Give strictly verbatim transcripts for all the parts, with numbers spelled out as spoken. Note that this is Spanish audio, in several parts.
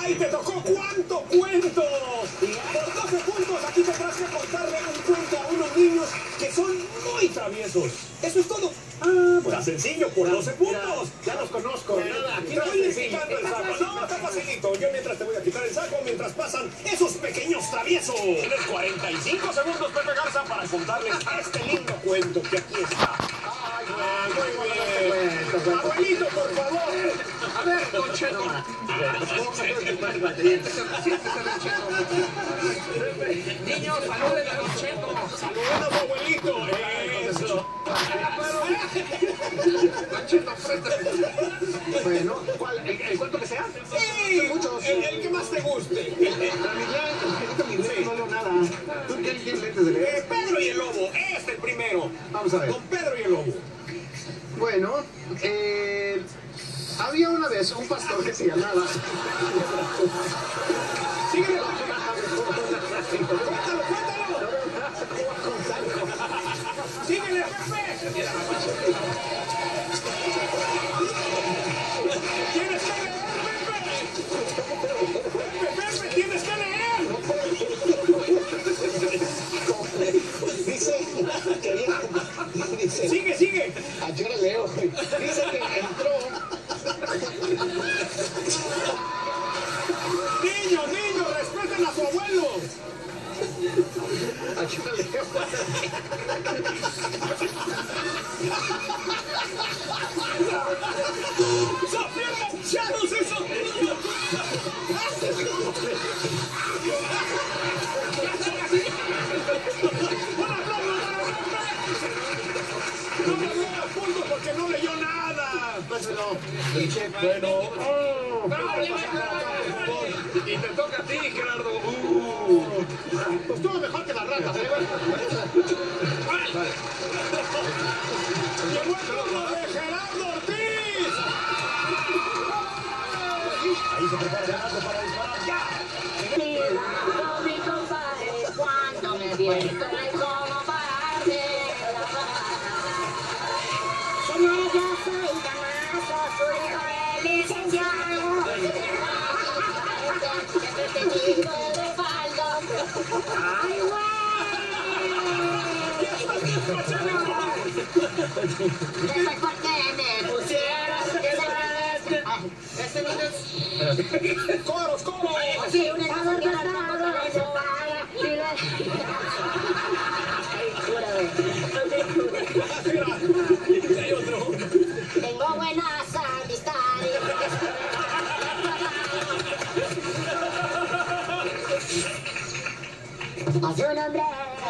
¡Ay, te tocó cuánto cuento! Por doce puntos aquí tendrás que contarle un cuento a unos niños que son muy traviesos. Eso es todo. Ah, pues está sencillo, por doce puntos. Ya los conozco. Nada, aquí no estoy quitando el saco. No, está facilito. Yo mientras te voy a quitar el saco mientras pasan esos pequeños traviesos. Tienes cuarenta y cinco segundos, Pepe Garza, para contarles este lindo cuento que aquí está. Ay, muy bien. Abuelito, por favor. A ver, Don Cheto. Niños, saluden a Don Cheto. Saluden a tu abuelito. Eso. Don Cheto, préstame. Bueno, ¿cuál? ¿El, el cuento que sea? Sí, muchos. El, el que más te guste. La Miguel, el mi Miguel, no leo nada. ¿Tú qué tienes lentes de leer? Eh, Pedro y el Lobo, este el primero. Vamos a ver. Con Pedro y el Lobo. Bueno, eh... había una vez un pastor que se llamaba... Síguele. Cuéntalo, cuéntalo. Síguele, Pepe. Tienes que leer, Pepe. Pepe, Pepe, tienes que leer. Dice, quería, dice, Sigue, sigue. ah, yo le leo, dice que entró, Niños, niños, respeten a su abuelo. ah, yo le leo, ¡Son bien manchados esos niños! ¡Un aplauso para Pepe! No le doy puntos porque no leyó nada. pásalo, Bueno, oh, y te toca a ti, Gerardo. Uh. Pues estuvo mejor que la rata, pero bueno. llegó el turno de Gerardo Ortiz. Ahí se prepara Gerardo para disparar ya. Con mi compadre, cuando me viento no como pararte la señora, yo soy Damaso, soy hijo del licenciado. Este chico de respaldo. ¡Ay, Después porque me pusieron ese niño. ¡Coros, coros! Sí, un helado cortado de su paga y le... Mira, hay otro. Tengo buenas amistades. A su nombre.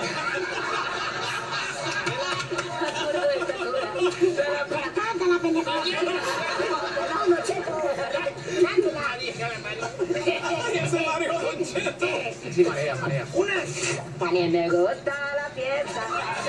Pero canta la pendeja. Perdón, Don Cheto. Cántala. ¡Ese Mario Don Cheto! Sí, marea, marea. También me gusta la fiesta.